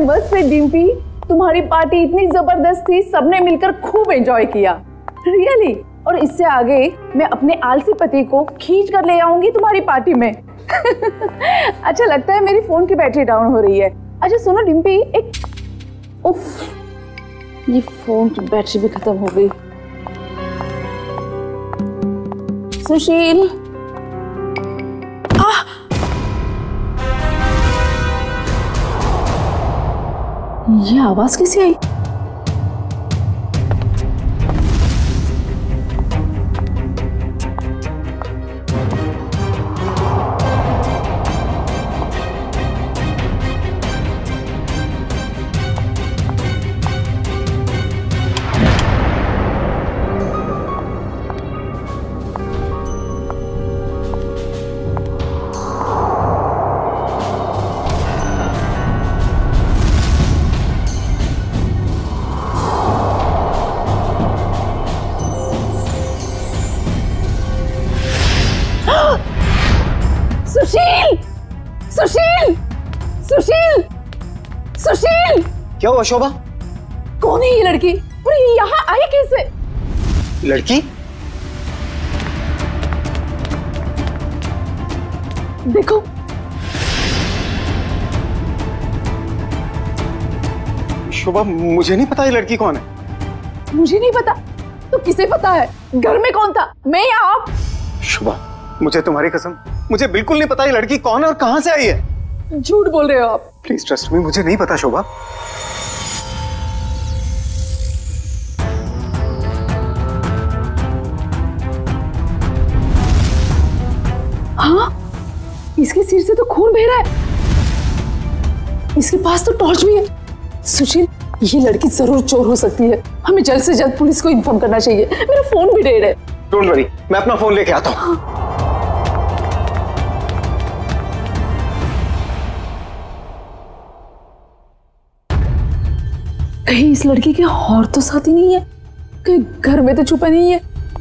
मस्त है डिम्पी, तुम्हारी पार्टी इतनी जबरदस्त थी, सबने मिलकर खूब एंजॉय किया, रियली। और इससे आगे मैं अपने आलसी पति को खींच कर ले आऊंगी तुम्हारी पार्टी में। अच्छा लगता है मेरी फोन की बैटरी डाउन हो रही है। अच्छा सुनो डिम्पी, एक उफ, ये फोन की बैटरी भी खत्म हो गई। सुशील, ये आवाज कैसे आई? सुशील, सुशील, सुशील, सुशील! क्या हुआ शोभा? कौन है ये लड़की और ये यहाँ आई कैसे? लड़की? देखो, शोभा मुझे नहीं पता ये लड़की कौन है। मुझे नहीं पता तो किसे पता है? घर में कौन था, मैं या आप? शोभा मुझे तुम्हारी कसम, मुझे बिल्कुल नहीं पता ये लड़की कौन है और कहां से आई है। झूठ बोल रहे हो आप। प्लीज ट्रस्ट मी, मुझे नहीं पता शोभा। हाँ, इसके सिर से तो खून बह रहा है। इसके पास तो टॉर्च भी है। सुशील, ये लड़की जरूर चोर हो सकती है, हमें जल्द से जल्द पुलिस को इन्फॉर्म करना चाहिए। मेरा फोन भी डेड है। डोंट वरी, मैं अपना फोन लेके आता हूँ। कहीं इस लड़की के और तो साथी नहीं है, कहीं घर में तो छुपा नहीं है।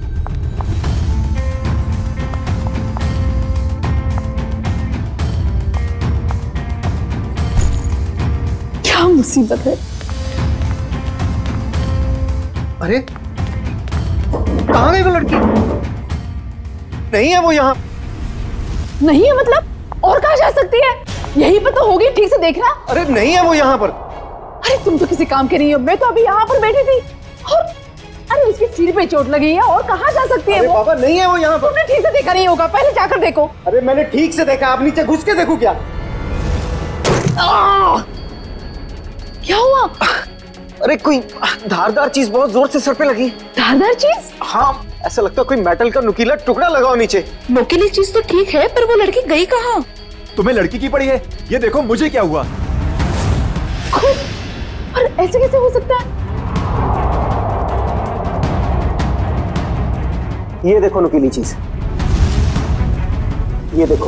क्या मुसीबत है। अरे कहाँ गई वो लड़की? नहीं है वो यहाँ। नहीं है मतलब और कहाँ जा सकती है? यहीं पर तो होगी, ठीक से देखना। अरे नहीं है वो यहाँ पर। अरे तुम तो किसी काम के नहीं हो, मैं तो अभी यहाँ पर बैठी थी और अरे उसके सिर पे चोट लगी है और कहाँ जा सकती है वो? बाबा नहीं है वो यहाँ पर। तुमने ठीक से देखा नहीं होगा, पहले जाकर देखो। अरे मैंने ठीक से देखा, आप नीचे घुस के देखो क्या? क्या हुआ? अरे कोई धारदार चीज बहुत जोर से सर पे लगी। धारदार चीज? हाँ, ऐसा लगता है कोई मेटल का नुकीला टुकड़ा लगाओ नीचे। नुकीली चीज तो ठीक है, पर वो लड़की गई कहाँ? तुम्हें लड़की की पड़ी है? ये देखो मुझे क्या हुआ। और ऐसे कैसे हो सकता है? ये देखो नुकीली चीज, ये देखो।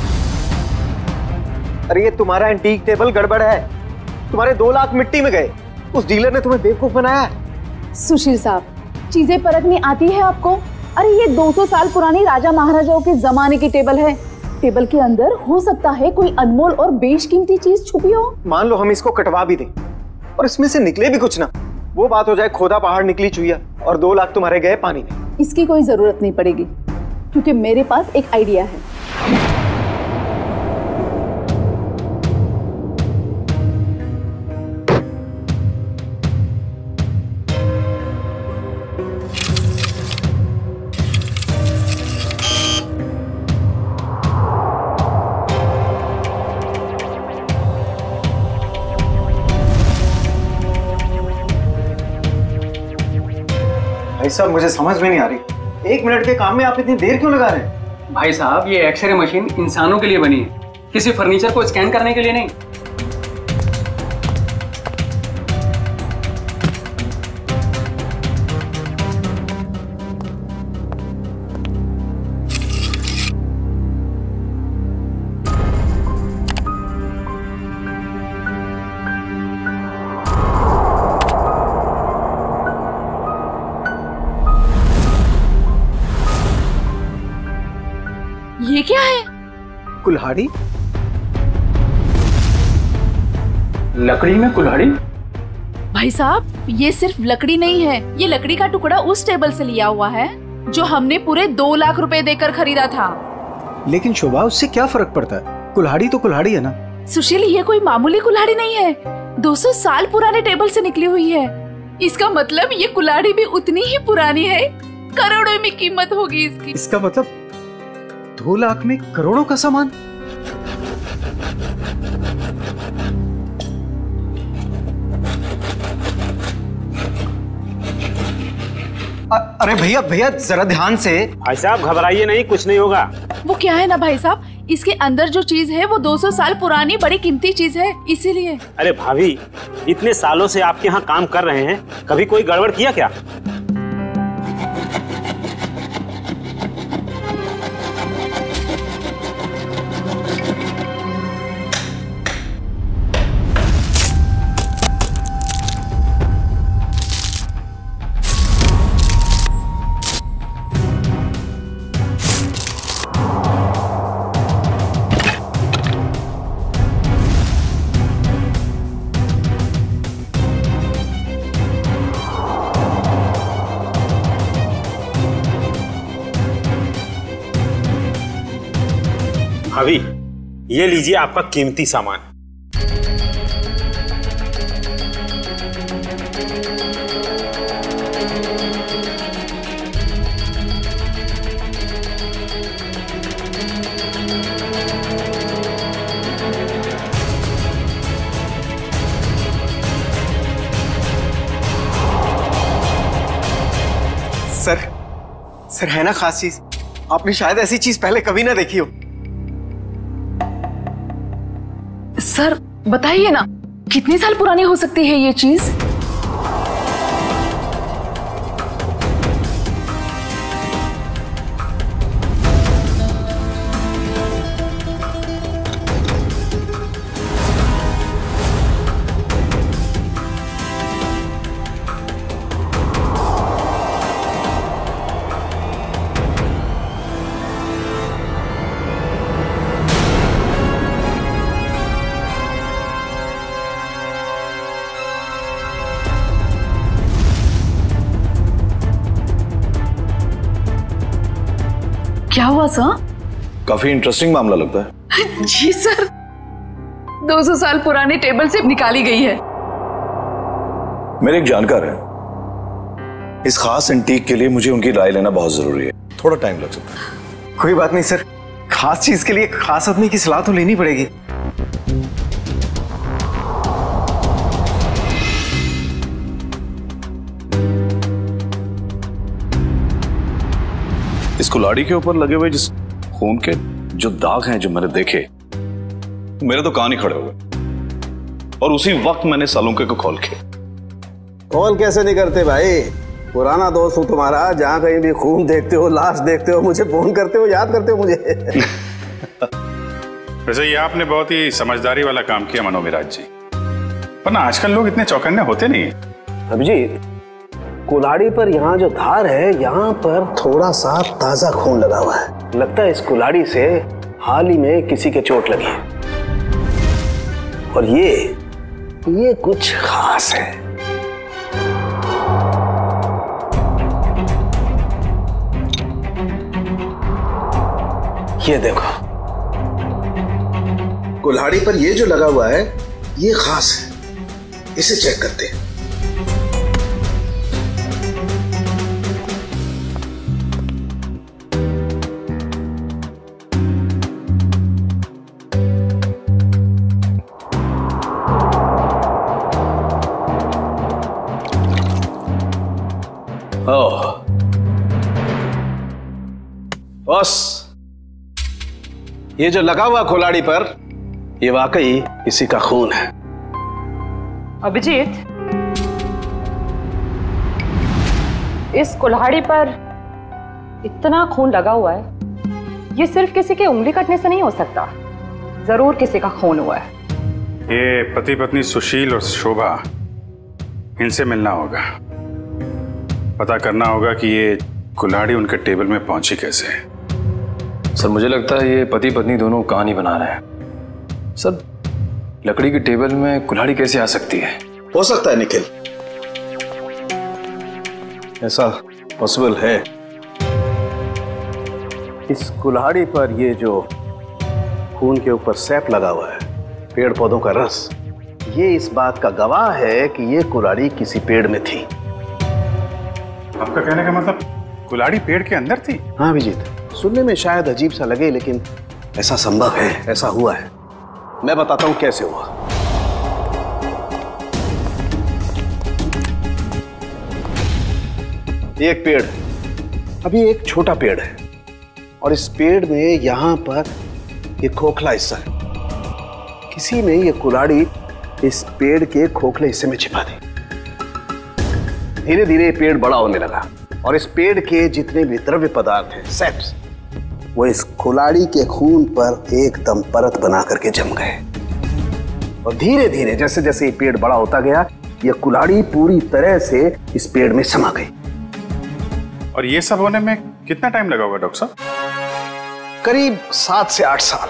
अरे ये तुम्हारा एंटीक टेबल गड़बड़ है। तुम्हारे 2 लाख मिट्टी में गए। उस डीलर ने तुम्हें बेवकूफ बनाया है। सुशील साहब, चीजें परखनी आती है आपको? अरे ये 200 साल पुरानी राजा महाराजाओं के जमाने की टेबल है। टेबल के अंदर हो सकता है कोई अनमोल और बेशकीमती चीज छुपी हो। मान लो हम इसको कटवा भी दें और इसमें से निकले भी कुछ ना, वो बात हो जाए खोदा पहाड़ निकली चुईया और 2 लाख तुम्हारे गए पानी में। इसकी कोई जरूरत नहीं पड़ेगी, क्योंकि मेरे पास एक आइडिया है। भाई साहब मुझे समझ में नहीं आ रही, 1 मिनट के काम में आप इतनी देर क्यों लगा रहे हैं? भाई साहब ये एक्सरे मशीन इंसानों के लिए बनी है, किसी फर्नीचर को स्कैन करने के लिए नहीं। ये क्या है? कुल्हाड़ी? लकड़ी में कुल्हाड़ी? भाई साहब, ये सिर्फ लकड़ी नहीं है, ये लकड़ी का टुकड़ा उस टेबल से लिया हुआ है जो हमने पूरे 2 लाख रुपए देकर खरीदा था। लेकिन शोभा, उससे क्या फर्क पड़ता है? कुल्हाड़ी तो कुल्हाड़ी है ना। सुशील, ये कोई मामूली कुल्हाड़ी नहीं है, 200 साल पुराने टेबल से निकली हुई है। इसका मतलब ये कुल्हाड़ी भी उतनी ही पुरानी है, करोड़ों में कीमत होगी इसकी। इसका मतलब 2 लाख में करोड़ों का सामान। अरे भैया भैया, जरा ध्यान से। भाई साहब घबराइए नहीं, कुछ नहीं होगा। वो क्या है ना भाई साहब, इसके अंदर जो चीज है वो 200 साल पुरानी बड़ी कीमती चीज है, इसीलिए। अरे भाभी, इतने सालों से आपके यहाँ काम कर रहे हैं, कभी कोई गड़बड़ किया क्या? भाभी, ये लीजिए आपका कीमती सामान। सर है ना खास चीज? आपने शायद ऐसी चीज पहले कभी ना देखी हो। सर बताइए ना, कितने साल पुरानी हो सकती है ये चीज? क्या हुआ सर? काफी इंटरेस्टिंग मामला लगता है। जी सर, 200 साल पुरानी टेबल से निकाली गई है। मेरे एक जानकार है, इस खास एंटीक के लिए मुझे उनकी राय लेना बहुत जरूरी है, थोड़ा टाइम लग सकता है। कोई बात नहीं सर, खास चीज के लिए खास आदमी की सलाह तो लेनी पड़ेगी। इस कुल्हाड़ी के ऊपर लगे हुए जिस खून के जो दाग हैं जो मैंने देखे, मेरे तो कान ही खड़े हो गए। और उसी वक्त मैंने सालुंके को कॉल किया। कॉल कैसे नहीं करते भाई, पुराना दोस्त हूं तुम्हारा, जहां कहीं भी खून देखते हो, लाश देखते हो, मुझे फोन करते हो, याद करते हो मुझे। वैसे ये आपने बहुत ही समझदारी वाला काम किया मनोविराज जी, वरना आजकल लोग इतने चौकन्ने होते नहीं। अभिजीत, कुल्हाड़ी पर यहाँ जो धार है, यहाँ पर थोड़ा सा ताजा खून लगा हुआ है। लगता है इस कुल्हाड़ी से हाल ही में किसी के चोट लगी है। और ये कुछ खास है। ये देखो, कुल्हाड़ी पर ये जो लगा हुआ है ये खास है, इसे चेक करते हैं। बस ये जो लगा हुआ कुल्हाड़ी पर, ये वाकई किसी का खून है। अभिजीत, इस कुल्हाड़ी पर इतना खून लगा हुआ है, ये सिर्फ किसी के उंगली कटने से नहीं हो सकता, जरूर किसी का खून हुआ है। ये पति पत्नी सुशील और शोभा, इनसे मिलना होगा, पता करना होगा कि ये कुल्हाड़ी उनके टेबल में पहुंची कैसे है। सर मुझे लगता है ये पति पत्नी दोनों कहानी बना रहे हैं। सर लकड़ी की टेबल में कुल्हाड़ी कैसे आ सकती है? हो सकता है निखिल, ऐसा पॉसिबल है। इस कुल्हाड़ी पर ये जो खून के ऊपर सैप लगा हुआ है, पेड़ पौधों का रस, ये इस बात का गवाह है कि ये कुल्हाड़ी किसी पेड़ में थी। आपका कहने का मतलब कुल्हाड़ी पेड़ के अंदर थी? हाँ अभिजीत, सुनने में शायद अजीब सा लगे लेकिन ऐसा संभव है, ऐसा हुआ है। मैं बताता हूं कैसे हुआ। ये एक पेड़ है, अभी एक छोटा पेड़ है और इस पेड़ में यहां पर ये खोखला हिस्सा है। किसी ने ये कुल्हाड़ी इस पेड़ के खोखले हिस्से में छिपा दी। धीरे धीरे ये पेड़ बड़ा होने लगा और इस पेड़ के जितने भी द्रव्य पदार्थ हैं, सेप्स, वो इस कुल्हाड़ी के खून पर एकदम परत बना करके जम गए। और धीरे धीरे जैसे जैसे ये पेड़ बड़ा होता गया, ये कुल्हाड़ी पूरी तरह से इस पेड़ में समा गई। और ये सब होने में कितना टाइम लगा होगा डॉक्टर साहब? करीब 7 से 8 साल।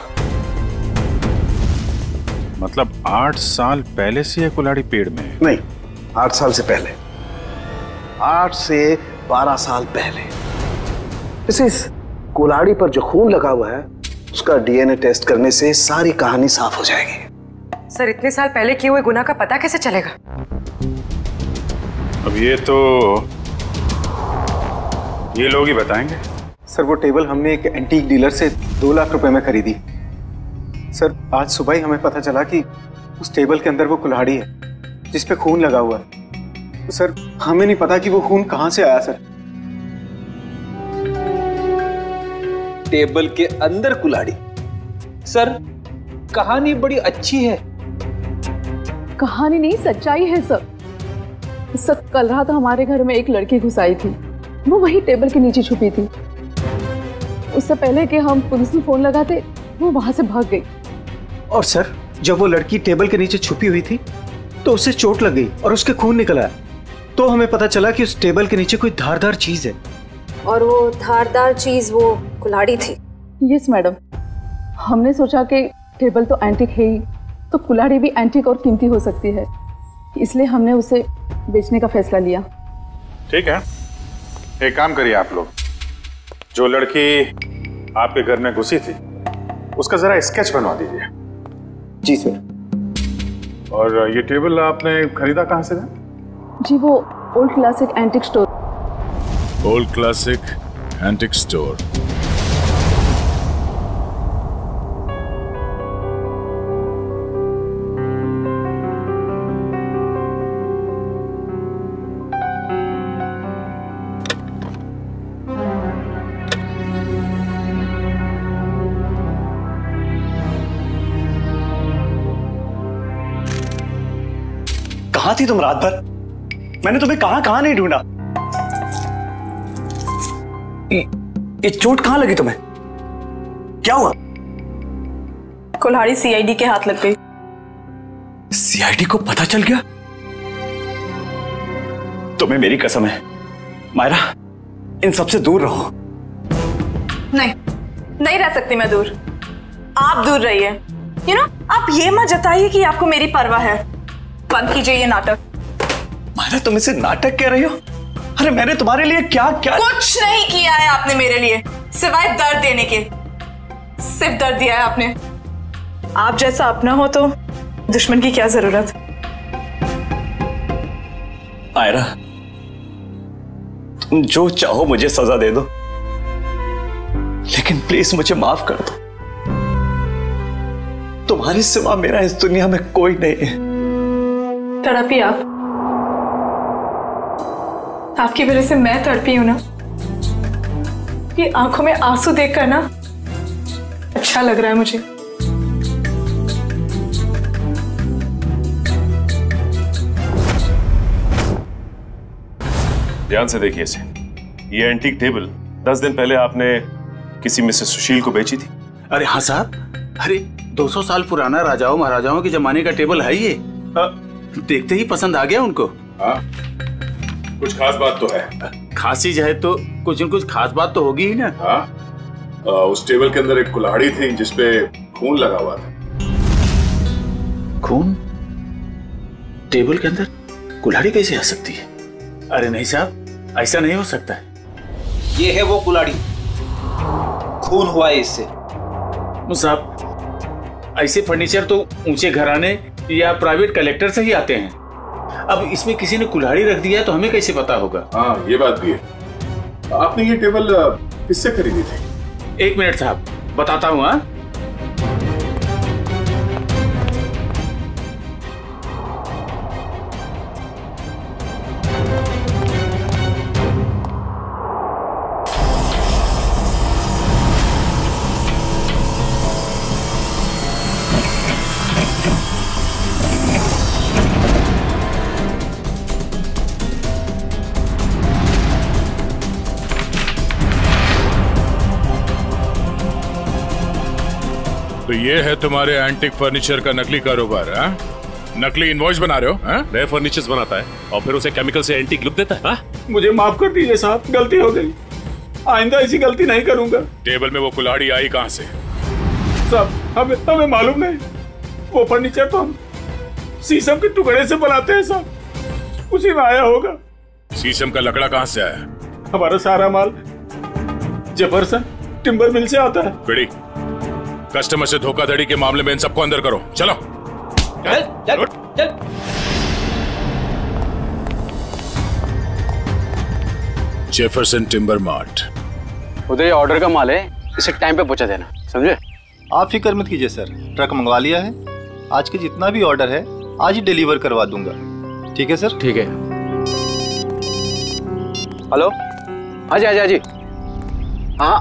मतलब 8 साल पहले से ये कुल्हाड़ी पेड़ में है? नहीं, 8 साल से पहले, 8 से 12 साल पहले। इस कुल्हाड़ी पर जो खून लगा हुआ है उसका डीएनए टेस्ट करने से सारी कहानी साफ हो जाएगी। सर, इतने साल पहले किए हुए गुनाह का पता कैसे चलेगा? अब ये तो ये लोग ही बताएंगे। सर वो टेबल हमने एक एंटीक डीलर से 2 लाख रुपए में खरीदी। सर आज सुबह ही हमें पता चला कि उस टेबल के अंदर वो कुल्हाड़ी है जिस पे खून लगा हुआ है। तो सर हमें नहीं पता कि वो खून कहां से आया। सर टेबल के अंदर कुल्हाड़ी? सर कहानी बड़ी अच्छी है। कहानी नहीं, सच्चाई है सर। सर कल रात हमारे घर में एक लड़की घुस आई थी, वो वही टेबल के नीचे छुपी थी। उससे पहले कि हम पुलिस में फोन लगाते वो वहां से भाग गई। और सर जब वो लड़की टेबल के नीचे छुपी हुई थी तो उसे चोट लग गई और उसके खून निकल आया। तो हमें पता चला कि उस टेबल के नीचे कोई धारदार चीज है। और वो धारदार चीज वो कुल्हाड़ी थी। यस मैडम, हमने सोचा कि टेबल तो एंटीक है ही, तो कुल्हाड़ी भी एंटीक और कीमती हो सकती है, इसलिए हमने उसे बेचने का फैसला लिया। ठीक है, एक काम करिए आप लोग, जो लड़की आपके घर में घुसी थी उसका जरा स्केच बनवा दीजिए। जी सर। और ये टेबल आपने खरीदा कहां से था? जी वो old classic antique store. Old classic antique store. कहां थी तुम रात भर? मैंने तुम्हें कहां नहीं ढूंढा। ये चोट कहां लगी तुम्हें? क्या हुआ? कुल्हाड़ी सीआईडी के हाथ लग गई। सीआईडी को पता चल गया? तुम्हें मेरी कसम है मायरा, इन सबसे दूर रहो। नहीं रह सकती मैं दूर। आप दूर रहिए। आप ये मत जताइए कि आपको मेरी परवाह है। बंद कीजिए ये नाटक। मायरा तुम इसे नाटक कह रही हो? अरे मैंने तुम्हारे लिए क्या कुछ नहीं किया है आपने मेरे लिए, सिवाय दर्द देने के। सिर्फ दर्द दिया है आपने। आप जैसा अपना हो तो दुश्मन की क्या जरूरत। मायरा तुम जो चाहो मुझे सजा दे दो, लेकिन प्लीज मुझे माफ कर दो। तुम्हारे सिवा मेरा इस दुनिया में कोई नहीं है। तड़पी आपकी वजह से मैं तड़पी हूं ना। ये आंखों में आंसू देखकर ना अच्छा लग रहा है मुझे। ध्यान से देखिए इसे। ये एंटीक टेबल 10 दिन पहले आपने किसी मिसेस सुशील को बेची थी। अरे हाँ साहब, अरे 200 साल पुराना राजाओं महाराजाओं के जमाने का टेबल है ये। देखते ही पसंद आ गया उनको। हाँ, कुछ खास बात तो है। खास चीज है तो कुछ न कुछ खास बात तो होगी ही ना। हाँ, उस टेबल के अंदर एक कुल्हाड़ी थी जिसपे खून लगा हुआ था। खून टेबल के अंदर कुल्हाड़ी कैसे आ सकती है? अरे नहीं साहब, ऐसा नहीं हो सकता है। ये है वो कुल्हाड़ी, खून हुआ है इससे। साहब, ऐसे फर्नीचर तो ऊंचे घराने या प्राइवेट कलेक्टर से ही आते हैं। अब इसमें किसी ने कुल्हाड़ी रख दिया है तो हमें कैसे पता होगा? हाँ, ये बात भी है। आपने ये टेबल किससे खरीदी थी? एक मिनट साहब, बताता हूँ। हाँ, तो ये है तुम्हारे एंटिक फर्नीचर का नकली कारोबार? नकली इनवॉइस बना रहे हो? नए फर्नीचर्स बनाता है और फिर उसे केमिकल से एंटीक लुक देता है। मुझे माफ कर दीजिए साहब, गलती हो गई। आइंदा ऐसी गलती नहीं करूंगा। टेबल में वो कुल्हाड़ी आई कहाँ से? साहब, हमें मालूम नहीं। वो फर्नीचर तो हम शीशम के टुकड़े से बनाते हैं साहब, उसी में आया होगा। शीशम का लकड़ा कहाँ से आया? हमारा सारा माल जफरसन टिम्बर मिल से आता है। बिड़ी, कस्टमर से धोखाधड़ी के मामले में इन सबको अंदर करो। चलो चल। Jefferson timber mart. उधर ऑर्डर का माल है, इसे टाइम पे पहुंचा देना, समझे? आप फिक्र मत कीजिए सर, ट्रक मंगवा लिया है। आज के जितना भी ऑर्डर है आज ही डिलीवर करवा दूंगा। ठीक है सर? ठीक है। हेलो, हाँ जी। हाँ,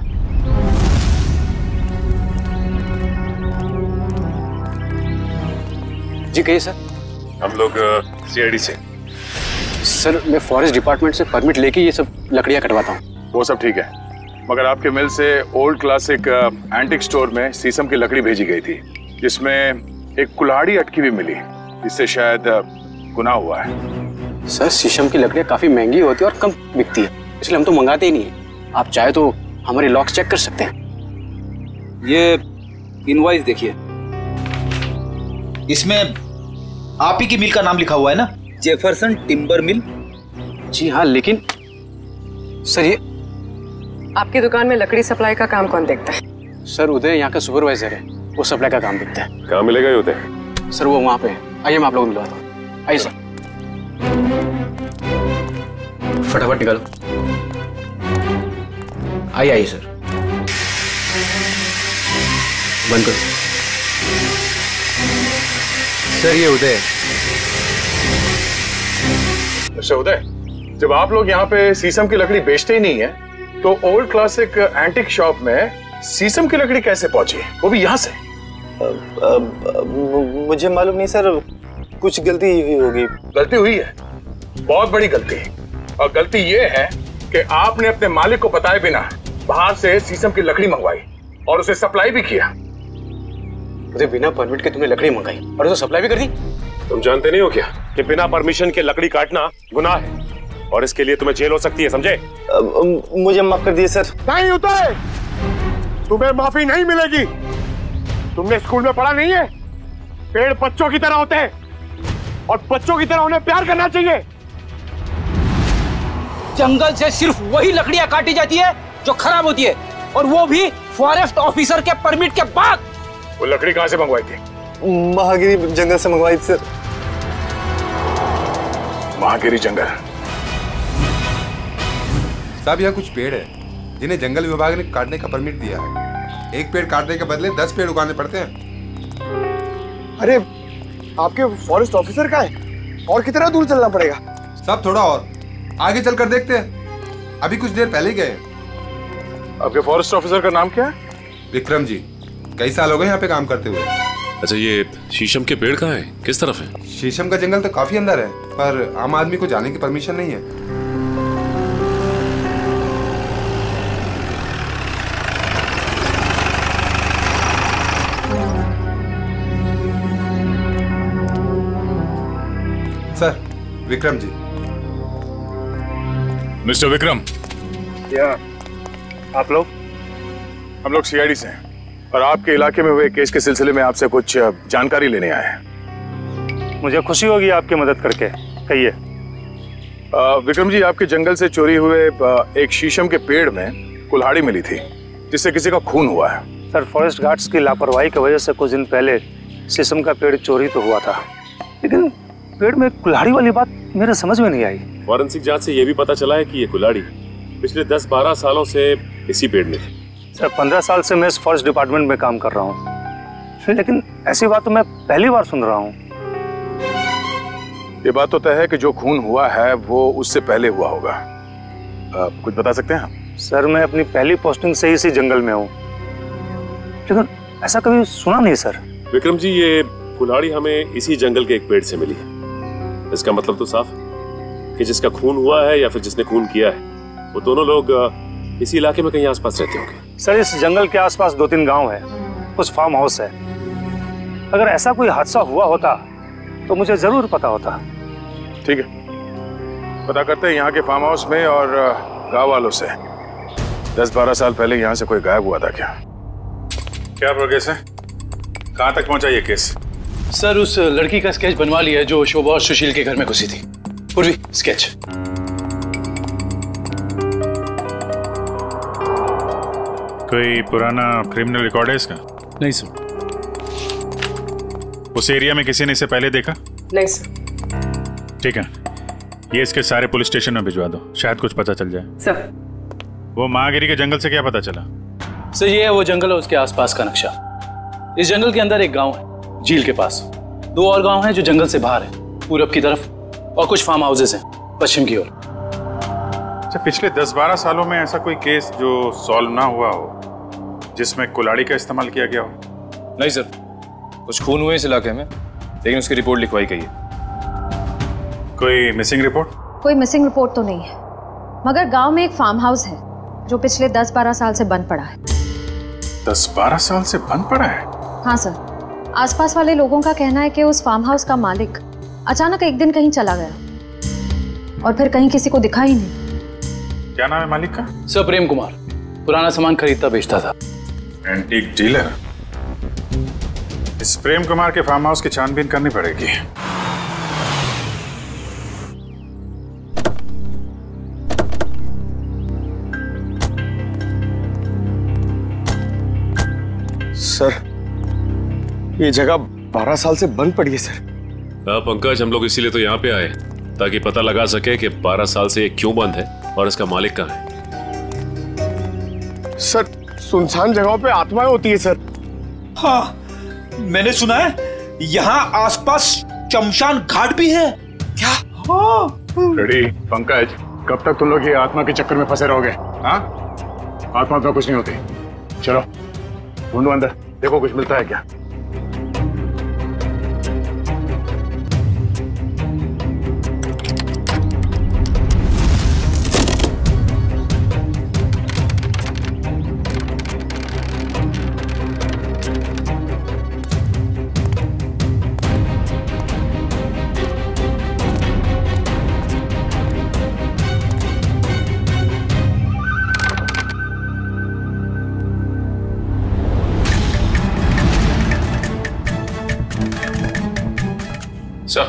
जी कहिए सर। हम लोग सीआईडी से। सर, मैं फॉरेस्ट डिपार्टमेंट से परमिट लेके ये सब लकड़ियां कटवाता हूँ। वो सब ठीक है, मगर आपके मिल से ओल्ड क्लासिक एंटिक स्टोर में शीशम की लकड़ी भेजी गई थी, जिसमें एक कुल्हाड़ी अटकी हुई मिली, जिससे शायद गुनाह हुआ है। सर, शीशम की लकड़ियां काफी महंगी होती है और कम बिकती है, इसलिए हम तो मंगाते ही नहीं है। आप चाहे तो हमारे लॉक्स चेक कर सकते हैं। ये इनवॉइस देखिए, इसमें आप ही की मिल का नाम लिखा हुआ है ना, जेफरसन टिम्बर मिल। जी हाँ, लेकिन सर ये आपकी दुकान में लकड़ी सप्लाई का काम कौन देखता है? सर, उदय यहाँ का सुपरवाइजर है, वो सप्लाई का काम देखता है। कहाँ मिलेगा ये उदय? सर, वो वहाँ पे है। आइए मैं आप लोगों को मिलवाता हूँ। आइए सर, फटाफट निकालो। आइए सर, बंद करो। सर, ये उदय। अच्छा उदय, जब आप लोग यहाँ पे शीशम की लकड़ी बेचते ही नहीं है, तो ओल्ड क्लासिक एंटिक शॉप में शीशम की लकड़ी कैसे पहुंची, वो भी यहाँ से? मुझे मालूम नहीं सर, कुछ गलती हुई होगी। गलती हुई है, बहुत बड़ी गलती। और गलती ये है कि आपने अपने मालिक को बताए बिना बाहर से शीशम की लकड़ी मंगवाई और उसे सप्लाई भी किया। उदय, बिना परमिट के तुमने लकड़ी मंगाई और उसे सप्लाई भी कर दी। तुम जानते नहीं हो क्या कि बिना परमिशन के लकड़ी काटना गुनाह है और इसके लिए तुम्हें जेल हो सकती है, समझे? मुझे माफ कर दिए सर। नहीं उदय, तुम्हें माफी नहीं मिलेगी। तुमने स्कूल में पढ़ा नहीं है, पेड़ बच्चों की तरह होते हैं और बच्चों की तरह उन्हें प्यार करना चाहिए। जंगल से सिर्फ वही लकड़ियां काटी जाती है जो खराब होती है, और वो भी फॉरेस्ट ऑफिसर के परमिट के बाद। वो लकड़ी कहां से मंगवाई थी? महागिरी जंगल से मंगवाई थी सर। महागिरी जंगल? साहब, यहाँ कुछ पेड़ है जिन्हें जंगल विभाग ने काटने का परमिट दिया है। एक पेड़ काटने के बदले 10 पेड़ उगाने पड़ते हैं। अरे, आपके फॉरेस्ट ऑफिसर का है, और कितना दूर चलना पड़ेगा? सब थोड़ा और आगे चलकर देखते हैं, अभी कुछ देर पहले ही गए। आपके फॉरेस्ट ऑफिसर का नाम क्या है? विक्रम जी, कई साल हो गए यहाँ पे काम करते हुए। अच्छा, ये शीशम के पेड़ कहाँ है, किस तरफ है? शीशम का जंगल तो काफी अंदर है, पर आम आदमी को जाने की परमिशन नहीं है। सर, विक्रम जी। मिस्टर विक्रम। क्या आप लोग? हम लोग सीआईडी से हैं और आपके इलाके में हुए केस के सिलसिले में आपसे कुछ जानकारी लेने आए हैं। मुझे खुशी होगी आपकी मदद करके। कहिए। विक्रम जी, आपके जंगल से चोरी हुए एक शीशम के पेड़ में कुल्हाड़ी मिली थी जिससे किसी का खून हुआ है। सर, फॉरेस्ट गार्ड्स की लापरवाही की वजह से कुछ दिन पहले शीशम का पेड़ चोरी तो हुआ था, लेकिन पेड़ में कुल्हाड़ी वाली बात मेरे समझ में नहीं आई। फॉरेंसिक जांच से यह भी पता चला है कि ये कुल्हाड़ी पिछले 10-12 सालों से इसी पेड़ में थी। सर, 15 साल से मैं इस फॉरेस्ट डिपार्टमेंट में काम कर रहा हूँ, लेकिन ऐसी बात तो मैं पहली बार सुन रहा हूँ। ये बात तो तय है कि जो खून हुआ है वो उससे पहले हुआ होगा। कुछ बता सकते हैं? सर, मैं अपनी पहली पोस्टिंग से इसी जंगल में हूँ, लेकिन ऐसा कभी सुना नहीं सर। विक्रम जी, ये कुल्हाड़ी हमें इसी जंगल के एक पेड़ से मिली है। इसका मतलब तो साफ कि जिसका खून हुआ है या फिर जिसने खून किया है वो दोनों लोग इसी इलाके में कहीं आसपास रहते होंगे। सर, इस जंगल के आसपास 2-3 गांव है, कुछ फार्म हाउस है। अगर ऐसा कोई हादसा हुआ होता तो मुझे जरूर पता होता। ठीक है, पता करते हैं यहाँ के फार्म हाउस में और गांव वालों से। 10-12 साल पहले यहाँ से कोई गायब हुआ था क्या? क्या प्रोग्रेस है? कहाँ तक पहुँचा ये केस? सर, उस लड़की का स्केच बनवा लिया है जो शोभा और सुशील के घर में घुसी थी। पूर्वी, स्केच। कोई पुराना क्रिमिनल रिकॉर्ड है इसका? नहीं सर। उस एरिया में किसी ने इसे पहले देखा? नहीं सर। ठीक है, ये इसके सारे पुलिस स्टेशन में भिजवा दो, शायद कुछ पता चल जाए। सर। वो महागिरी के जंगल से क्या पता चला? सर, ये है वो जंगल और उसके आसपास का नक्शा। इस जंगल के अंदर एक गांव है झील के पास, 2 और गांव हैं जो जंगल से बाहर है, पूरब की तरफ, और कुछ फार्म हाउसेस हैं पश्चिम की ओर। अच्छा, पिछले 10-12 सालों में ऐसा कोई केस जो सॉल्व ना हुआ हो जिसमें कुल्हाड़ी का इस्तेमाल किया गया हो? नहीं सर, कुछ खून हुए इस इलाके में, लेकिन उसकी रिपोर्ट लिखवाई गई है। कोई मिसिंग रिपोर्ट? कोई मिसिंग रिपोर्ट तो नहीं है, मगर गांव में एक फार्म हाउस है जो पिछले 10-12 साल से बंद पड़ा है। 10-12 साल से बंद पड़ा है? हाँ सर, आसपास वाले लोगों का कहना है कि उस फार्म हाउस का मालिक अचानक एक दिन कहीं चला गया और फिर कहीं किसी को दिखा ही नहीं। क्या नाम है मालिक का? सर, प्रेम कुमार। पुराना सामान खरीदता बेचता था। Antique dealer? इस प्रेम कुमार के फार्म हाउस की छानबीन करनी पड़ेगी। सर, ये जगह 12 साल से बंद पड़ी है सर। हाँ पंकज, हम लोग इसीलिए तो यहाँ पे आए ताकि पता लगा सके कि 12 साल से ये क्यों बंद है और इसका मालिक कहाँ है। सर, सुनसान जगहों पे आत्माएं होती है सर। हाँ, मैंने सुना है यहाँ आसपास शमशान घाट भी है। क्या? हाँ। रेडी पंकज, कब तक तुम लोग ये आत्मा के चक्कर में फंसे रहोगे? हाँ, आत्मा तो कुछ नहीं होती। चलो ढूंढो अंदर, देखो कुछ मिलता है क्या। सर,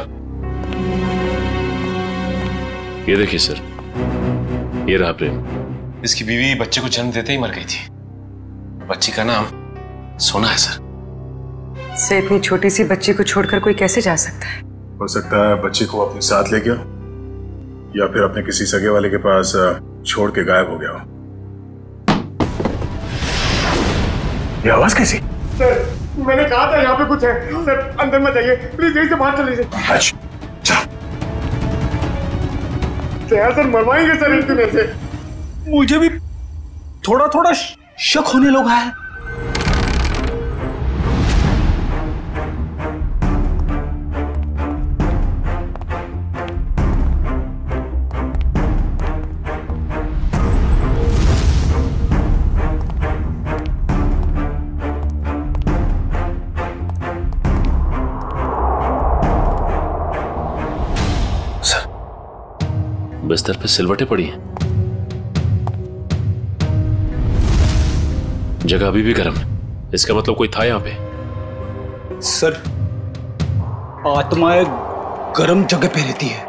ये देखिए सर, ये रहा प्रेम। इसकी बीवी बच्चे को जन्म देते ही मर गई थी। बच्ची का नाम सोना है सर। से इतनी छोटी सी बच्ची को छोड़कर कोई कैसे जा सकता है? हो सकता है बच्ची को अपने साथ ले गया या फिर अपने किसी सगे वाले के पास छोड़ के गायब हो गया हो। ये आवाज कैसी? सर, मैंने कहा था यहाँ पे कुछ है। सर, अंदर मत जाइए प्लीज, यहीं से बाहर चल लीजिए। सर, मरवाएंगे सर इनके में से। मुझे भी थोड़ा थोड़ा शक होने लगा है। बिस्तर पे सिलवटें पड़ी हैं। जगह अभी भी गर्म है, इसका मतलब कोई था यहाँ पे। सर, आत्माएं गर्म जगह पे रहती है।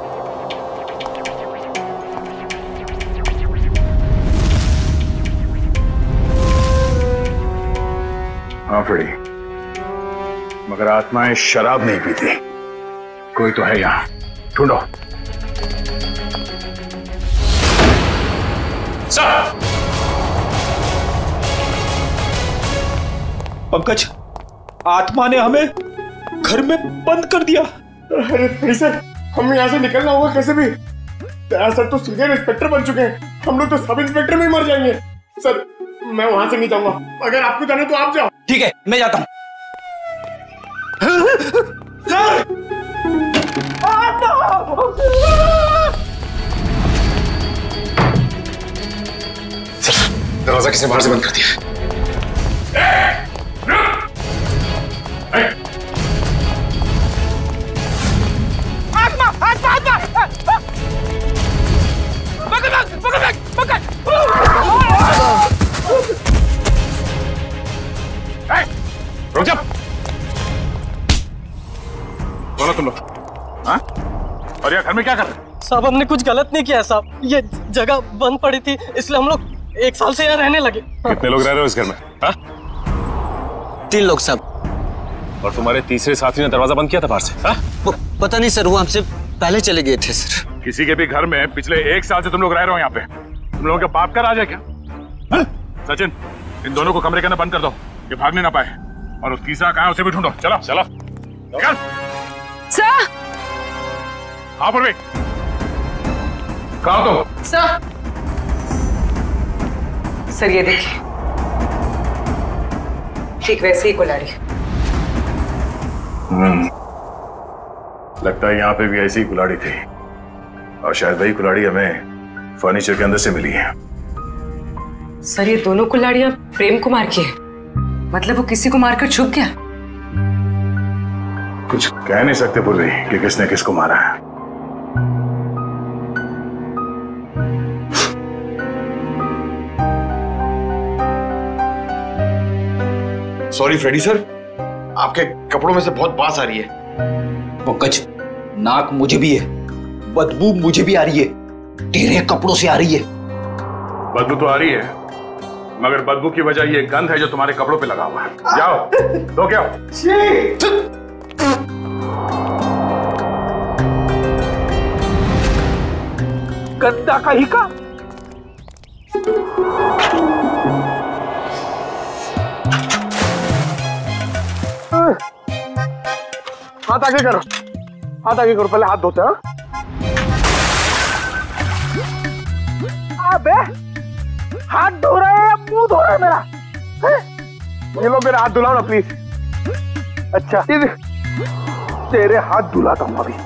हाँ फ्रेडी, मगर आत्माएं शराब नहीं पीती। कोई तो है यहाँ, ढूंढो। सर! पंकज, आत्मा ने हमें घर में बंद कर दिया। अरे सर, हमें यहाँ से निकलना होगा कैसे भी। सर तो सीनियर इंस्पेक्टर बन चुके हैं, हम लोग तो सब इंस्पेक्टर में ही मर जाएंगे। सर मैं वहां से नहीं जाऊंगा, अगर आपको जाना तो आप जाओ। ठीक है, मैं जाता हूं। सर, दरवाजा किसने बाहर से बंद कर दिया? रुक जा। बोलो तुम लोग, हाँ? और यार घर में क्या कर रहे हो? साहब हमने कुछ गलत नहीं किया साहब, ये जगह बंद पड़ी थी इसलिए हम लोग 1 साल से यहाँ रहने लगे। कितने लोग रह रहे हो इस घर में? हाँ? 3 लोग साहब। और तुम्हारे तीसरे साथी ने दरवाजा बंद किया था बाहर से? हाँ? पता नहीं सर, वो हमसे पहले चले गए थे सर। किसी के भी घर में पिछले 1 साल से तुम लोग रह रहे हो यहाँ पे? तुम लोगों के बाप का राज है क्या? हाँ? सचिन, इन दोनों को कमरे के अंदर बंद कर दो, ये भागने ना पाए। और वो तीसरा कहाँ है उसे भी ढूंढो। चलो चलो निकल। सर! हाँ पूर्वी, कहाँ हो तुम? सर ये देखिए, ठीक वैसे ही कुल्हाड़ी। लगता है यहाँ पे भी ऐसी ही कुल्हाड़ी थी, और शायद वही कुल्हाड़ी हमें फर्नीचर के अंदर से मिली है। सर ये दोनों कुल्हाड़ियां प्रेम कुमार की है, मतलब वो किसी को मारकर छुप गया। कुछ कह नहीं सकते पूर्वी कि किसने किसको मारा है। सॉरी फ्रेडी सर, आपके कपड़ों में से बहुत बास आ रही है। पंकज, नाक मुझे भी है, बदबू मुझे भी आ रही है, तेरे कपड़ों से आ रही है। बदबू तो आ रही है, मगर बदबू की वजह ये गंध है जो तुम्हारे कपड़ों पे लगा हुआ है। जाओ धो के आओ। गंदा कहीं का। हाथ आगे करो, हाथ आगे करो, पहले हाथ धोते हैं। अबे हाथ धो रहे हैं, मुंह धो रहे हैं मेरा। ये लो मेरा हाथ धुलाओ ना प्लीज। अच्छा तेरे हाथ धुलाता हूं अभी।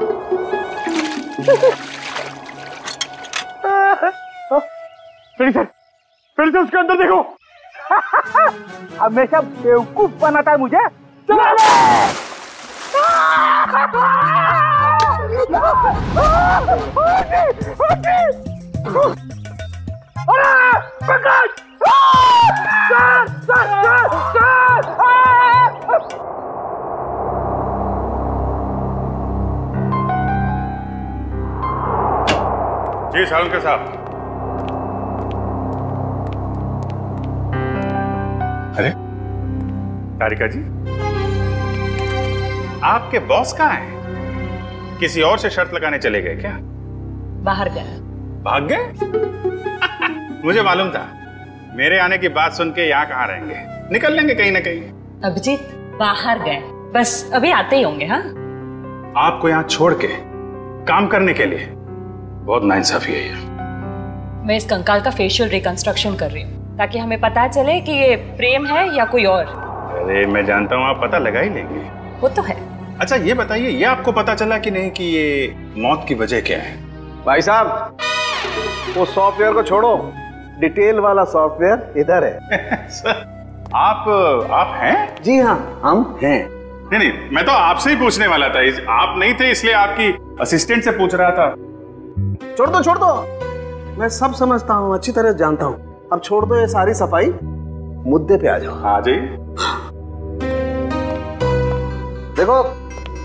फिर से उसके अंदर देखो। हमेशा बेवकूफ बनाता है मुझे। जी सालुंके साहब। अरे तारिका जी, आपके बॉस कहाँ हैं? किसी और से शर्त लगाने चले गए क्या? बाहर गए। भाग गए? मुझे मालूम था, मेरे आने की बात सुन के यहाँ कहाँ रहेंगे, निकल लेंगे कहीं ना कहीं। अभिजीत बाहर गए, बस अभी आते ही होंगे। हाँ आपको यहाँ छोड़ के काम करने के लिए बहुत नाइंसाफी है ये। मैं इस कंकाल का फेशियल रिकंस्ट्रक्शन कर रही हूँ ताकि हमें पता चले कि ये प्रेम है या कोई और। अरे मैं जानता हूँ आप पता लगा ही लेंगे। वो तो है। अच्छा ये बताइए, ये आपको पता चला कि नहीं कि ये मौत की वजह क्या है? भाई साहब वो सॉफ्टवेयर को छोड़ो, डिटेल वाला सॉफ्टवेयर इधर है। सर आप हैं? जी हाँ हम हैं। नहीं, मैं तो आपसे ही पूछने वाला था, आप नहीं थे इसलिए आपकी असिस्टेंट से पूछ रहा था। छोड़ दो, मैं सब समझता हूँ, अच्छी तरह जानता हूँ। अब छोड़ दो ये सारी सफाई, मुद्दे पे आ जाओ। आ जाइए। देखो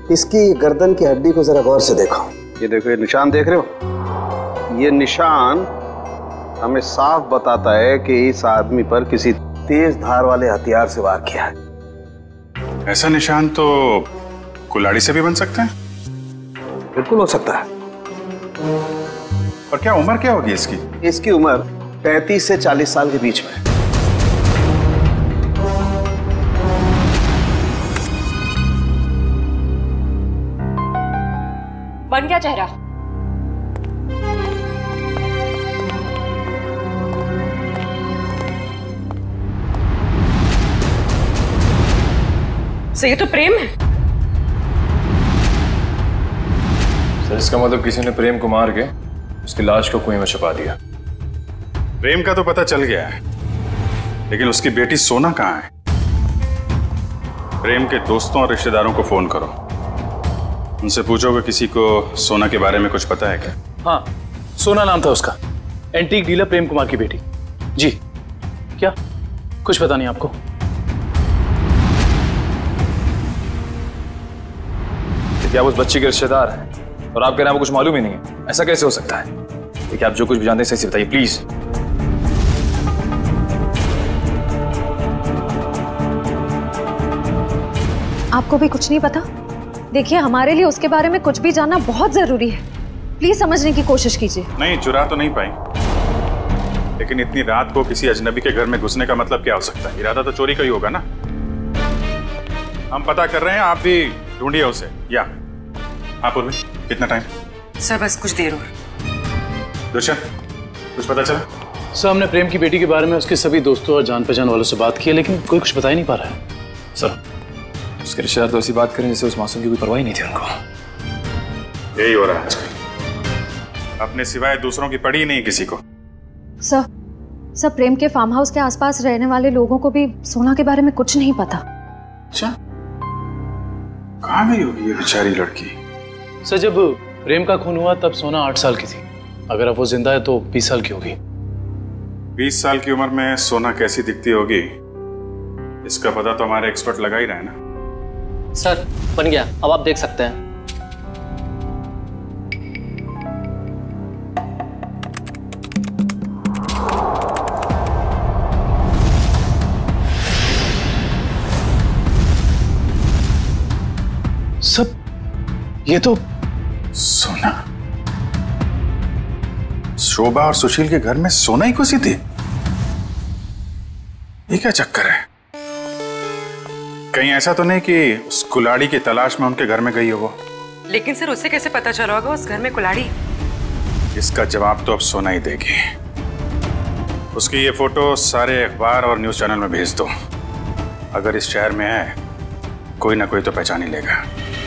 इसकी गर्दन की हड्डी को जरा गौर से देखो। ये देखो, ये निशान देख रहे हो? ये निशान हमें साफ बताता है कि इस आदमी पर किसी तेज धार वाले हथियार से वार किया है। ऐसा निशान तो कुल्हाड़ी से भी बन सकता है? बिल्कुल हो सकता है। और क्या उम्र क्या होगी इसकी? इसकी उम्र 35 से 40 साल के बीच में। बन गया चेहरा? सर ये तो प्रेम है। सर इसका मतलब किसी ने प्रेम को मार के उसकी लाश को कुएं में छुपा दिया। प्रेम का तो पता चल गया है, लेकिन उसकी बेटी सोना कहाँ है? प्रेम के दोस्तों और रिश्तेदारों को फोन करो, उनसे पूछो कि किसी को सोना के बारे में कुछ पता है क्या? हाँ, सोना नाम था उसका, एंटीक डीलर प्रेम कुमार की बेटी। जी क्या कुछ पता नहीं आपको? क्या उस बच्ची के रिश्तेदार हैं और आपके नाम को कुछ मालूम ही नहीं है? ऐसा कैसे हो सकता है? देखिए, आप जो कुछ भी जानते हैं सही से बताइए प्लीज। आपको भी कुछ नहीं पता? देखिए, हमारे लिए उसके बारे में कुछ भी जानना बहुत जरूरी है। प्लीज समझने की कोशिश कीजिए। नहीं, चुरा तो नहीं पाई, लेकिन इतनी रात को किसी अजनबी के घर में घुसने का मतलब क्या हो सकता है? इरादा तो चोरी का ही होगा ना। हम पता कर रहे हैं, आप भी ढूंढिए उसे। या आप बोल, कितना टाइम? सर बस कुछ देर और। दुष्यंत, कुछ पता चला? सर हमने प्रेम की बेटी के बारे में उसके सभी दोस्तों और जान पहचान वालों से बात की है, लेकिन कोई कुछ बता ही नहीं पा रहा है। सर उसके रिश्तेदार तो ऐसी बात करें जैसे उस मासूम की कोई परवाह ही नहीं थी उनको। यही हो रहा है आजकल, अपने सिवाय दूसरों की पड़ी ही नहीं किसी को। सर प्रेम के फार्म हाउस के आसपास रहने वाले लोगों को भी सोना के बारे में कुछ नहीं पता। अच्छा, कहाँ गई होगी ये बेचारी लड़की? सर जब प्रेम का खून हुआ तब सोना 8 साल की थी। अगर अब वो जिंदा है तो 20 साल की होगी। 20 साल की उम्र में सोना कैसी दिखती होगी, इसका पता तो हमारे एक्सपर्ट लगा ही रहे हैं ना। सर बन गया, अब आप देख सकते हैं। सब ये तो सोना, शोभा और सुशील के घर में सोना ही घुसी थी। ये क्या चक्कर है? कहीं ऐसा तो नहीं कि उस कुल्हाड़ी की तलाश में उनके घर में गई हो वो? लेकिन सर उसे कैसे पता चला होगा उस घर में कुल्हाड़ी? इसका जवाब तो अब सोना ही देगी। उसकी ये फोटो सारे अखबार और न्यूज चैनल में भेज दो। अगर इस शहर में है कोई ना कोई तो पहचान ही लेगा।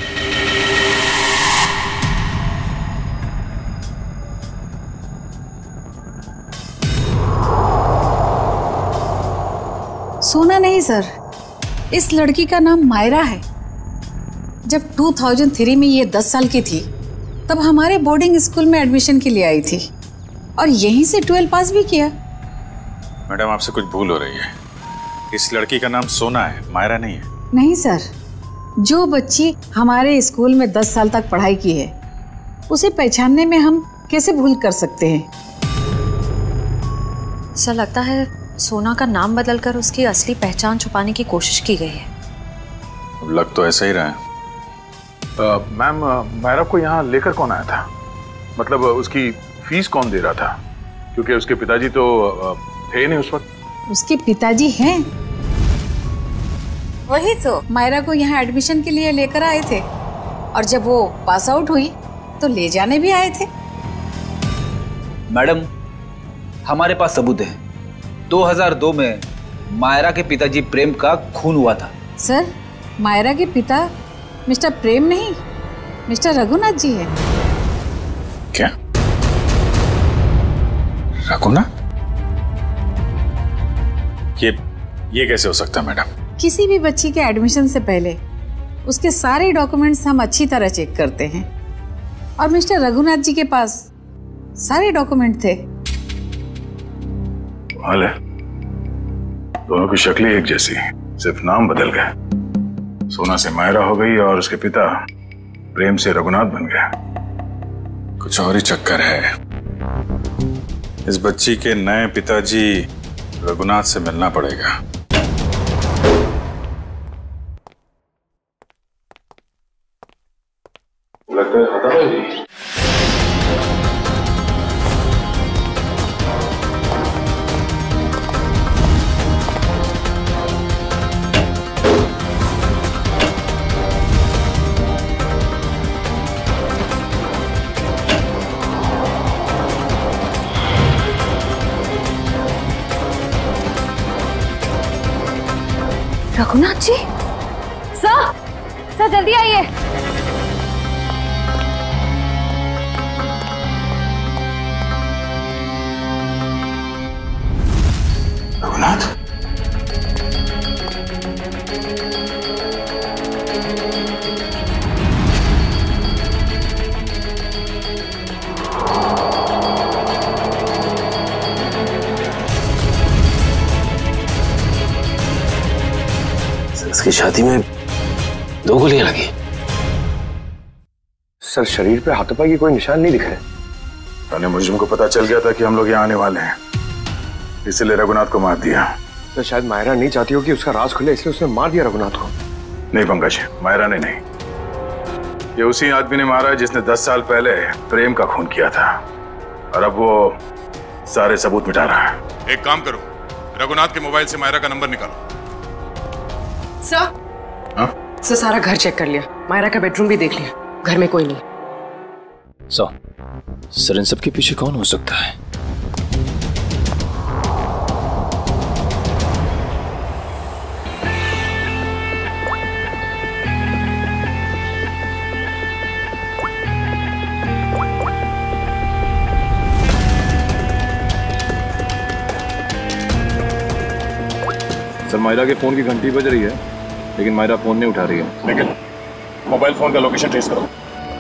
सोना नहीं सर, इस लड़की का नाम मायरा है। जब 2003 में ये 10 साल की थी तब हमारे बोर्डिंग स्कूल में एडमिशन के लिए आई थी और यहीं से 12 पास भी किया। मैडम आपसे कुछ भूल हो रही है। इस लड़की का नाम सोना है, मायरा नहीं है। नहीं सर, जो बच्ची हमारे स्कूल में 10 साल तक पढ़ाई की है उसे पहचानने में हम कैसे भूल कर सकते हैं? सर लगता है सोना का नाम बदलकर उसकी असली पहचान छुपाने की कोशिश की गई है। लग तो ऐसा ही रहा है। मैम, मायरा को यहाँ लेकर कौन आया था? मतलब उसकी फीस कौन दे रहा था? क्योंकि उसके पिताजी तो थे नहीं उस वक्त। उसके पिताजी हैं, वही तो मायरा को यहाँ एडमिशन के लिए लेकर आए थे और जब वो पास आउट हुई तो ले जाने भी आए थे। मैडम हमारे पास सबूत है। 2002 में मायरा के पिताजी प्रेम का खून हुआ था। सर मायरा के पिता मिस्टर प्रेम नहीं, मिस्टर रघुनाथ जी हैं। क्या? रघुनाथ? ये कैसे हो सकता है मैडम? किसी भी बच्ची के एडमिशन से पहले उसके सारे डॉक्यूमेंट्स हम अच्छी तरह चेक करते हैं और मिस्टर रघुनाथ जी के पास सारे डॉक्यूमेंट थे। हाल है, दोनों की शक्लें एक जैसी, सिर्फ नाम बदल गए। सोना से मायरा हो गई और उसके पिता प्रेम से रघुनाथ बन गया। कुछ और ही चक्कर है। इस बच्ची के नए पिताजी रघुनाथ से मिलना पड़ेगा। लगता है खत्म हो गई। रघुनाथ जी, सर जल्दी आइए। रघुनाथ, इसकी छाती में 2 गोलियां लगी। सर, शरीर पे हाथापाई की कोई निशान नहीं दिख रहे। मुझको पता चल गया था कि हम लोग यहाँ आने वाले हैं, इसलिए रघुनाथ को मार दिया। सर, शायद मायरा नहीं चाहती हो कि उसका राज खुले, इसलिए उसने मार दिया रघुनाथ को। नहीं पंकज, मायरा ने नहीं, ये उसी आदमी ने मारा जिसने 10 साल पहले प्रेम का खून किया था, और अब वो सारे सबूत मिटा रहा है। एक काम करो, रघुनाथ के मोबाइल से मायरा का नंबर निकालो। सर, सारा घर चेक कर लिया, मायरा का बेडरूम भी देख लिया, घर में कोई नहीं। सर इन सब के पीछे कौन हो सकता है? सर, मायरा के फोन की घंटी बज रही है, लेकिन मायरा फोन नहीं उठा रही है। लेकिन मोबाइल फोन का लोकेशन ट्रेस करो।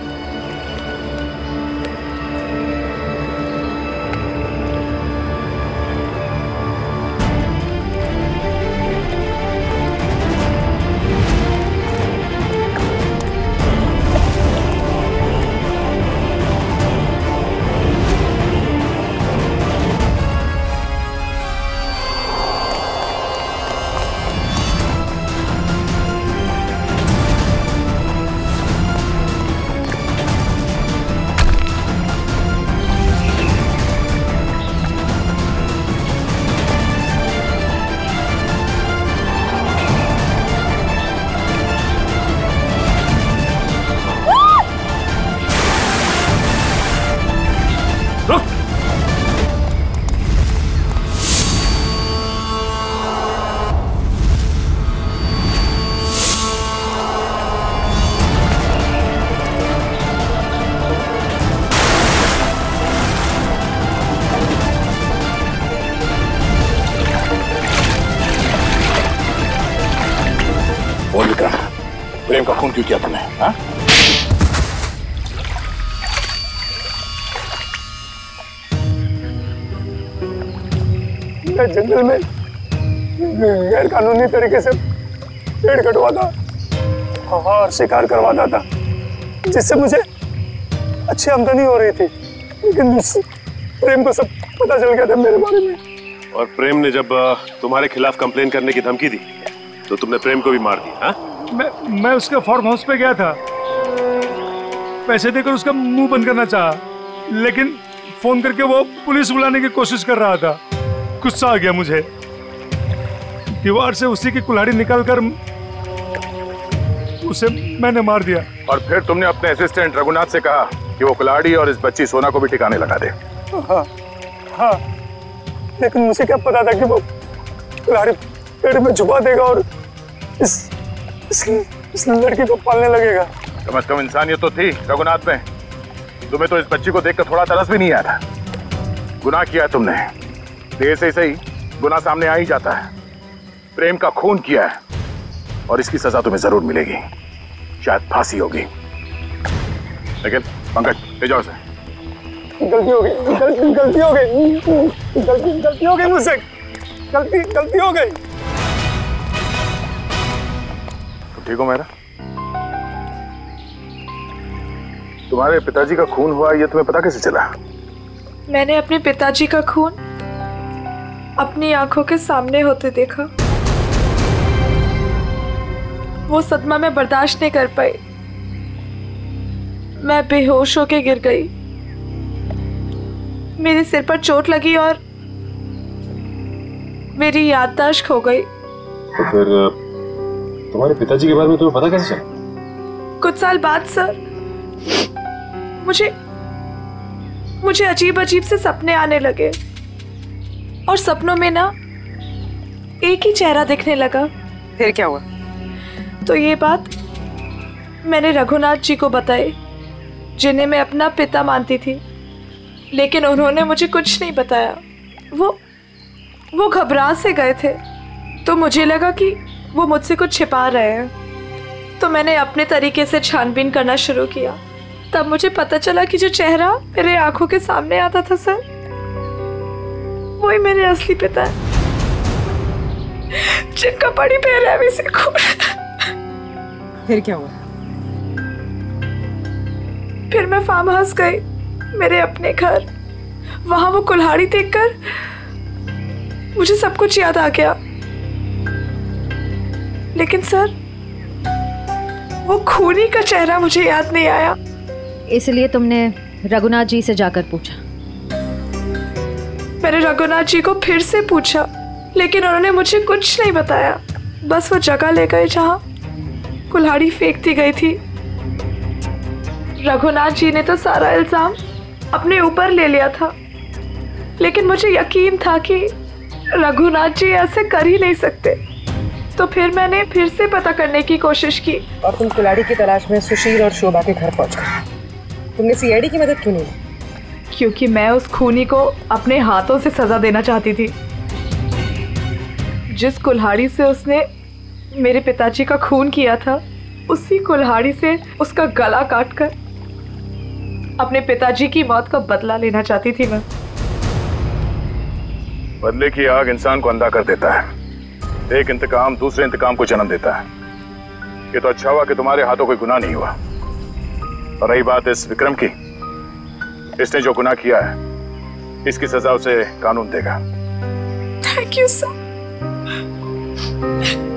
प्रेम का खून क्यों किया तुमने? हाँ? मैं जंगल में गैर कानूनी तरीके से पेड़ कटवाता और शिकार करवाता था, जिससे मुझे अच्छी आमदनी हो रही थी। लेकिन प्रेम को सब पता चल गया था मेरे बारे में। और प्रेम ने जब तुम्हारे खिलाफ कंप्लेन करने की धमकी दी तो तुमने प्रेम को भी मार दिया? हाँ? मैं उसके फार्म हाउस पे गया था, पैसे देकर उसका मुंह बंद करना चाहा, लेकिन फोन करके वो पुलिस बुलाने की कोशिश कर रहा था। गुस्सा आ गया मुझे, दीवार से उसी की कुल्हाड़ी निकालकर उसे मैंने मार दिया। और फिर तुमने अपने असिस्टेंट रघुनाथ से कहा कि वो कुल्हाड़ी और इस बच्ची सोना को भी ठिकाने लगा दे। हाँ, लेकिन मुझे क्या पता था कि वो कुल्हाड़ी पेड़ में छुपा देगा और इस लड़की को पालने लगेगा। कम से कम इंसानियत तो थी रघुनाथ में। तुम्हें तो इस बच्ची को देखकर थोड़ा तरस भी नहीं आया था। गुनाह किया है तुमने, देर से सही गुनाह सामने आ ही जाता है। प्रेम का खून किया है और इसकी सजा तुम्हें जरूर मिलेगी, शायद फांसी होगी। लेकिन पंकज, ले जाओ इसे। गलती हो गई, गलती हो गई, गलती हो गई मुझसे, गलती हो गई। ठीक हो मेरा? तुम्हारे पिताजी का खून हुआ ये तुम्हें पता कैसे चला? मैंने अपने पिताजी का खून अपनी आंखों के सामने होते देखा। वो सदमा मैं बर्दाश्त नहीं कर पाई। मैं बेहोश होके गिर गई। मेरे सिर पर चोट लगी और मेरी याददाश्त खो गई। तो फिर तुम्हारे पिताजी के बारे में तुम्हें पता कैसे चला? कुछ साल बाद सर, मुझे अजीब अजीब से सपने आने लगे और सपनों में ना एक ही चेहरा दिखने लगा। फिर क्या हुआ? तो ये बात मैंने रघुनाथ जी को बताई, जिन्हें मैं अपना पिता मानती थी, लेकिन उन्होंने मुझे कुछ नहीं बताया। वो घबरा से गए थे, तो मुझे लगा कि वो मुझसे कुछ छिपा रहे हैं। तो मैंने अपने तरीके से छानबीन करना शुरू किया। तब मुझे पता चला कि जो चेहरा मेरे आंखों के सामने आता था सर, वही मेरे असली पिता है, जिनका बड़ी बेरहमी से खून। फिर क्या हुआ? फिर मैं फार्म हाउस गई, मेरे अपने घर। वहां वो कुल्हाड़ी देखकर मुझे सब कुछ याद आ गया। लेकिन सर, वो खूनी का चेहरा मुझे याद नहीं आया। इसलिए तुमने रघुनाथ जी से जाकर पूछा? मैंने रघुनाथ जी को फिर से पूछा, लेकिन उन्होंने मुझे कुछ नहीं बताया। बस वो जगह ले गए जहां कुल्हाड़ी फेंक दी गई थी। रघुनाथ जी ने तो सारा इल्जाम अपने ऊपर ले लिया था, लेकिन मुझे यकीन था कि रघुनाथ जी ऐसे कर ही नहीं सकते। तो फिर मैंने फिर से पता करने की कोशिश की। और तुम कुल्हाड़ी की तलाश में सुशील और शोभा के घर पहुंच गए। तुमने सीआईडी की मदद क्यों नहीं ली? क्योंकि मैं उस खूनी को अपने हाथों से सजा देना चाहती थी। जिस कुल्हाड़ी से उसने मेरे पिताजी का खून किया था, उसी कुल्हाड़ी से उसका गला काटकर अपने पिताजी की मौत का बदला लेना चाहती थी मैं। बदले की आग इंसान को अंधा कर देता है। एक इंतकाम दूसरे इंतकाम को जन्म देता है। ये तो अच्छा हुआ कि तुम्हारे हाथों कोई गुनाह नहीं हुआ। और रही बात इस विक्रम की, इसने जो गुनाह किया है, इसकी सजा उसे कानून देगा। Thank you sir.